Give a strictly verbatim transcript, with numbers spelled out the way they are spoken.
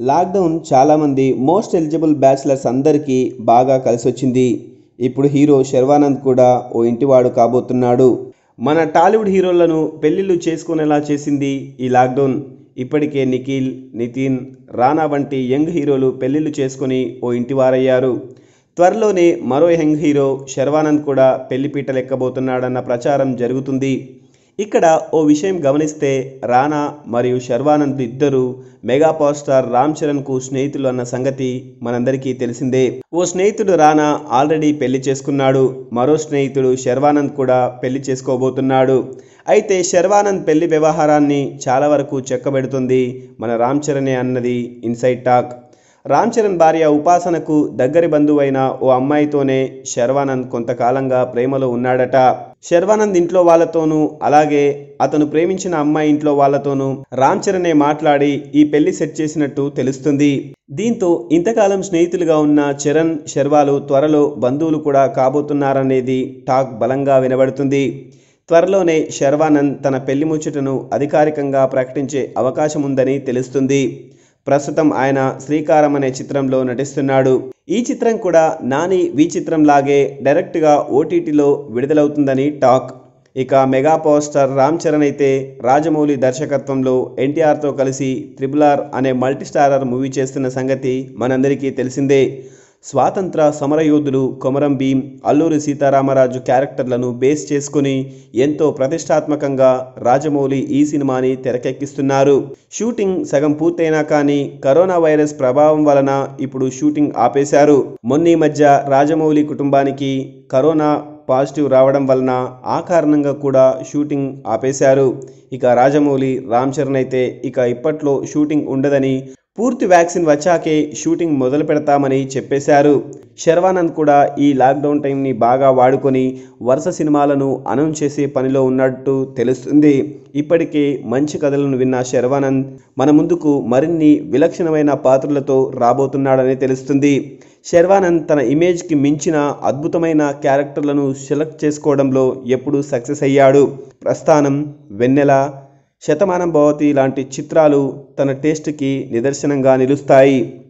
Lockdown చాలామంది most eligible bachelors అందరికీ బాగా కలిసొచ్చింది. ఇప్పుడు హీరో శర్వానంద్ కూడా ఓ ఇంటివాడు కాబోతున్నాడు. మన టాలీవుడ్ హీరోలను పెళ్లిళ్ళు చేసుకునేలా చేసింది ఈ లాక్డౌన్. ఇప్పటికే నిఖిల్, నితిన్, రానా వంటి యంగ్ హీరోలు పెళ్లిళ్ళు చేసుకుని ఓ ఇంటివారయ్యారు. త్వరలోనే మరో యంగ్ హీరో శర్వానంద్ కూడా పెళ్లిపీటలు ఎక్కబోతున్నాడన్న ప్రచారం జరుగుతుంది. ఇక్కడ ఓ విషయం గమనిస్తే రానా మరియు శర్వానంద్ ఇద్దరు మెగా పవర్ స్టార్ రామ్ చరణ్కు స్నేహితులు అన్న సంగతి మనందరికీ తెలిసిందే. ఓ స్నేహితుడు రానా ఆల్రెడీ పెళ్లి చేసుకున్నాడు. మరో స్నేహితుడు శర్వానంద్ కూడా పెళ్లి చేసుకోబోతున్నాడు. అయితే శర్వానంద్ పెళ్లి వ్యవహారాన్ని చాలా వరకు చెక్కబెడుతుంది మన రామ్ చరణే అన్నది ఇన్సైడ్ టాక్. రామ్ చరణ్ భార్య ఉపాసనకు దగ్గరి బంధువైన ఓ అమ్మాయితోనే శర్వానంద్ కొంతకాలంగా ప్రేమలో ఉన్నాడట. శర్వానంద్ ఇంట్లో వాళ్లతోనూ అలాగే అతను ప్రేమించిన అమ్మాయి ఇంట్లో వాళ్లతోనూ రామ్ చరణే మాట్లాడి ఈ పెళ్లి సెట్ చేసినట్టు తెలుస్తుంది. దీంతో ఇంతకాలం స్నేహితులుగా ఉన్న చరణ్, శర్వాలు త్వరలో బంధువులు కూడా కాబోతున్నారనేది టాక్ బలంగా వినబడుతుంది. త్వరలోనే శర్వానంద్ తన పెళ్లి ముచ్చటను అధికారికంగా ప్రకటించే అవకాశం ఉందని తెలుస్తుంది. ప్రస్తుతం ఆయన శ్రీకారం అనే చిత్రంలో నటిస్తున్నాడు. ఈ చిత్రం కూడా నాని వి చిత్రం లాగే డైరెక్ట్గా ఓటీటీలో విడుదలవుతుందని టాక్. ఇక mega power star Ram Charan అయితే రాజమౌళి దర్శకత్వంలో ఎన్టీఆర్తో కలిసి త్రిబుల్ ఆర్ అనే మల్టీ స్టారర్ మూవీ చేస్తున్న సంగతి మనందరికీ తెలిసిందే. స్వాతంత్ర సమరయోధులు కొమరం భీం, అల్లూరి సీతారామరాజు క్యారెక్టర్లను బేస్ చేసుకుని ఎంతో ప్రతిష్టాత్మకంగా రాజమౌళి ఈ సినిమాని తెరకెక్కిస్తున్నారు. షూటింగ్ సగం పూర్తయినా కానీ కరోనా వైరస్ ప్రభావం వలన ఇప్పుడు షూటింగ్ ఆపేశారు. మొన్న ఈ మధ్య రాజమౌళి కుటుంబానికి కరోనా పాజిటివ్ రావడం వలన ఆ కారణంగా కూడా షూటింగ్ ఆపేశారు. ఇక రాజమౌళి, రామ్ చరణ్ అయితే ఇక ఇప్పట్లో షూటింగ్ ఉండదని, పూర్తి వ్యాక్సిన్ వచ్చాకే షూటింగ్ మొదలు పెడతామని చెప్పేశారు. శర్వానంద్ కూడా ఈ లాక్డౌన్ టైంని బాగా వాడుకొని వరుస సినిమాలను అనౌన్స్ చేసే పనిలో ఉన్నట్టు తెలుస్తుంది. ఇప్పటికే మంచి కథలను విన్న శర్వానంద్ మన ముందుకు మరిన్ని విలక్షణమైన పాత్రలతో రాబోతున్నాడని తెలుస్తుంది. శర్వానంద్ తన ఇమేజ్కి మించిన అద్భుతమైన క్యారెక్టర్లను సెలెక్ట్ చేసుకోవడంలో ఎప్పుడూ సక్సెస్ అయ్యాడు. ప్రస్థానం, వెన్నెల, శతమానం భవతి లాంటి చిత్రాలు తన టేస్ట్కి నిదర్శనంగా నిలుస్తాయి.